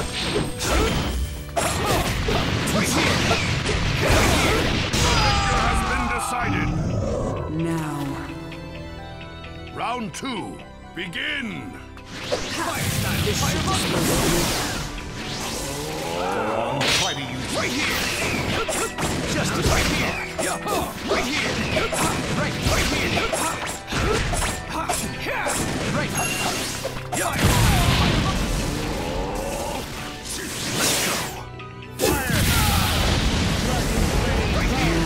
Decided. Now. Round 2. Begin. Try to use right here. Just right here. Right here. Right here. Right. Let's go. Fire. Right here.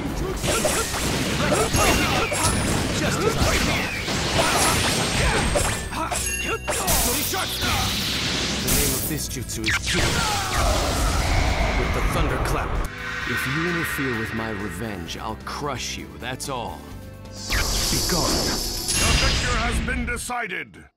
Just right here. The name of this jutsu is Ki. With the thunderclap. If you interfere with my revenge, I'll crush you, that's all. Be gone. The victor has been decided.